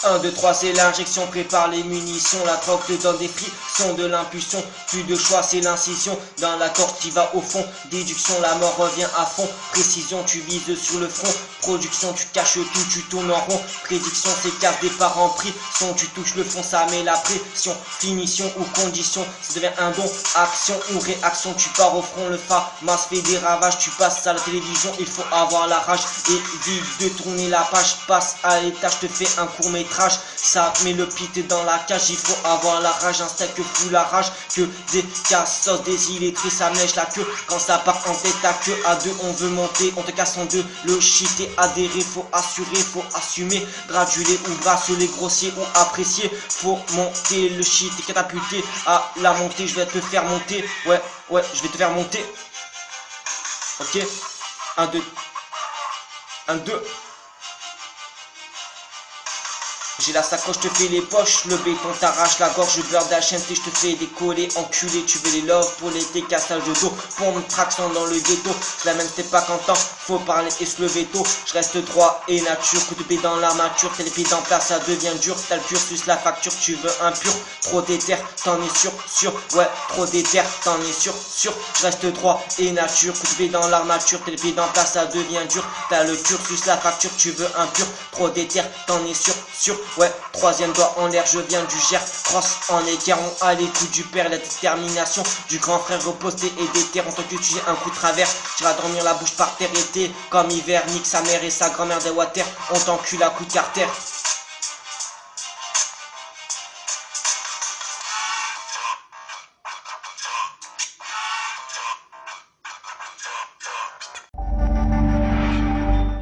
1, 2, 3, c'est l'injection, prépare les munitions. La drogue te donne des frissons, de l'impulsion. Plus de choix, c'est l'incision. Dans la corde qui va au fond. Déduction, la mort revient à fond. Précision, tu vises sur le front. Production, tu caches tout, tu tournes en rond. Prédiction, c'est casse départ en prix. Son, tu touches le fond, ça met la pression. Finition ou condition, ça devient un don. Action ou réaction, tu pars au front. Le FAMAS fait des ravages. Tu passes à la télévision, il faut avoir la rage. Évite de tourner la page. Passe à l'étage, te fais un court métrage. Ça met le pit dans la cage, il faut avoir la rage, un steak fout la rage, que des cassos, des illettrés, ça mèche la queue, quand ça part en tête à queue, à deux on veut monter, on te casse en deux, le shit est adhéré, faut assurer, faut assumer, graduer ou braceler, grossier ou apprécier, faut monter, le shit est catapulté, à la montée, je vais te faire monter, ouais, je vais te faire monter, ok, 1, 2, 1, 2. J'ai la sacoche, je te fais les poches, le béton t'arrache la gorge, je beurre d'HMT, je te fais décoller, enculé, tu veux les loves pour l'été, cassage de dos, pompe traction dans le ghetto, c'est la même t'es pas content, faut parler et se lever tôt, je reste droit et nature, coup de pied dans l'armature, t'es les pieds dans place, ça devient dur, t'as le cursus, la facture, tu veux un pur, trop d'éther, t'en es sûr, ouais, trop d'éther, t'en es sûr, je reste droit et nature, coup de pied dans l'armature, t'es les pieds dans place, ça devient dur, t'as le cursus, la facture, tu veux un pur, trop d'éther, t'en es sûr, ouais, troisième doigt en l'air, je viens du Gers, crosse en équerre, on a l'écoute du père, la détermination du grand frère reposé et déter, en tant que tu as un coup de travers, tu vas dormir la bouche par terre, été comme hiver, nique sa mère et sa grand-mère des water, on t'encule à coup de carter.